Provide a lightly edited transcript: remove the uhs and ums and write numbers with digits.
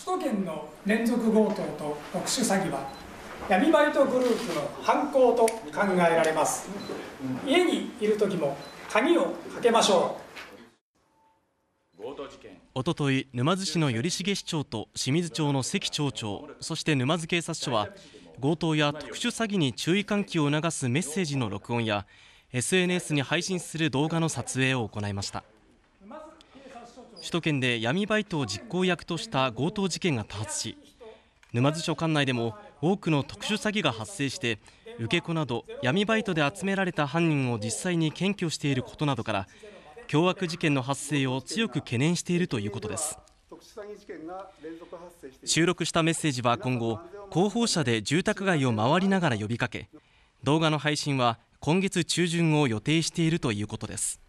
首都圏の連続強盗と特殊詐欺は闇バイトグループの犯行と考えられます。家にいる時も鍵をかけましょう。 おととい、沼津市の頼重市長と清水町の関町長、そして沼津警察署は強盗や特殊詐欺に注意喚起を促すメッセージの録音や SNS に配信する動画の撮影を行いました。首都圏で闇バイトを実行役とした強盗事件が多発し、沼津署管内でも多くの特殊詐欺が発生して、受け子など闇バイトで集められた犯人を実際に検挙していることなどから凶悪事件の発生を強く懸念しているということです。収録したメッセージは今後、広報車で住宅街を回りながら呼びかけ、動画の配信は今月中旬を予定しているということです。